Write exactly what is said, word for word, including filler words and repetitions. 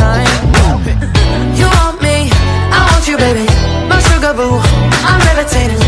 time. You want me, I want you, baby. My sugar boo, I'm levitating.